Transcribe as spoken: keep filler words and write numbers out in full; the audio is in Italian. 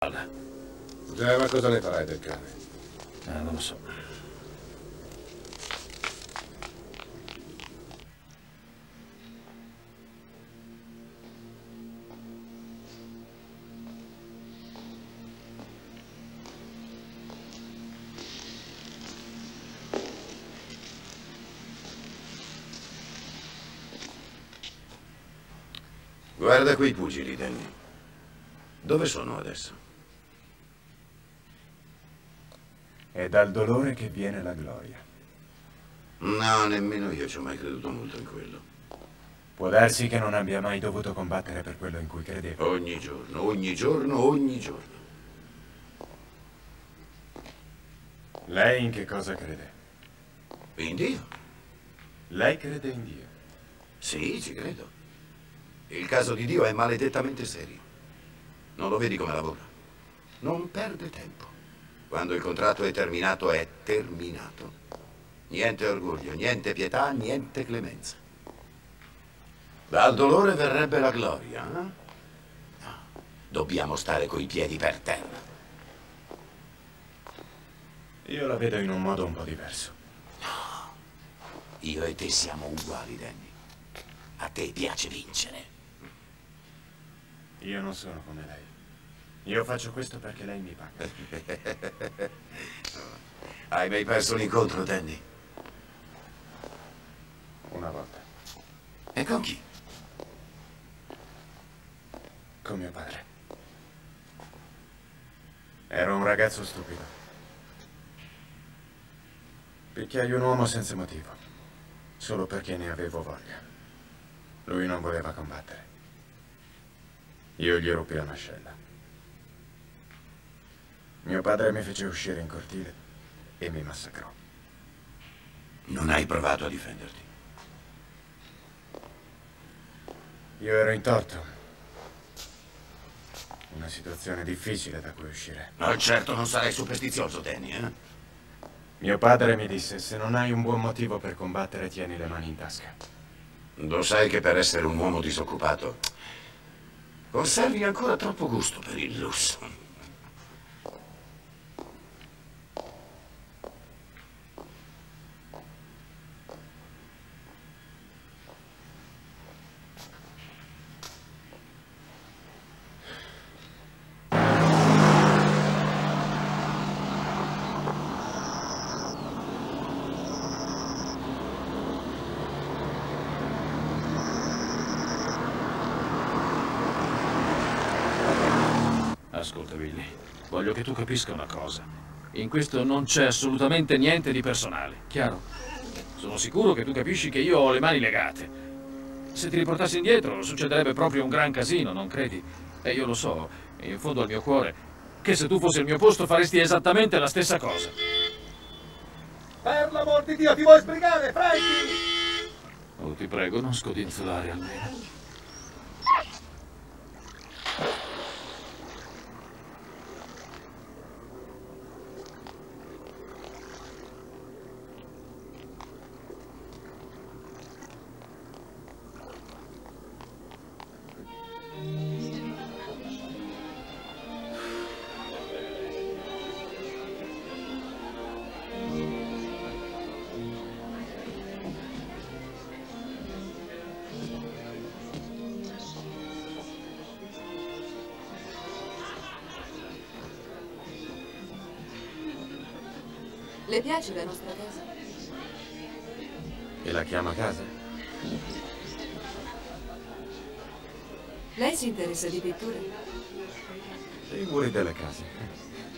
Già, ma cosa ne farai del cane? Eh, non lo so. Guarda quei pugili, Danny. Dove sono adesso? È dal dolore che viene la gloria. No, nemmeno io ci ho mai creduto molto in quello. Può darsi che non abbia mai dovuto combattere per quello in cui credevo. Ogni giorno, ogni giorno, ogni giorno. Lei in che cosa crede? In Dio? Lei crede in Dio? Sì, ci credo. Il caso di Dio è maledettamente serio. Non lo vedi come lavora? Non perde tempo. Quando il contratto è terminato, è terminato. Niente orgoglio, niente pietà, niente clemenza. Dal dolore verrebbe la gloria, eh? No. Dobbiamo stare coi piedi per terra. Io la vedo in un modo un po' diverso. No. Io e te siamo uguali, Danny. A te piace vincere. Io non sono come lei. Io faccio questo perché lei mi paga. Hai mai perso l'incontro, Danny? Una volta. E con chi? Con mio padre. Ero un ragazzo stupido. Picchiai un uomo senza motivo. Solo perché ne avevo voglia. Lui non voleva combattere. Io gli ruppi la mascella. Mio padre mi fece uscire in cortile e mi massacrò. Non hai provato a difenderti? Io ero in torto. Una situazione difficile da cui uscire. Ma certo non sarai superstizioso, Danny, eh? Mio padre mi disse, se non hai un buon motivo per combattere, tieni le mani in tasca. Lo sai che per essere un uomo disoccupato conservi ancora troppo gusto per il lusso. Ascolta, Billy, voglio che tu capisca una cosa. In questo non c'è assolutamente niente di personale, chiaro? Sono sicuro che tu capisci che io ho le mani legate. Se ti riportassi indietro succederebbe proprio un gran casino, non credi? E io lo so, in fondo al mio cuore, che se tu fossi al mio posto faresti esattamente la stessa cosa. Per l'amor di Dio, ti vuoi sbrigare, Frankie? Oh, ti prego, non scodinzolare almeno. Le piace la nostra casa? E la chiama casa? Lei si interessa di pitture? E i muri delle case.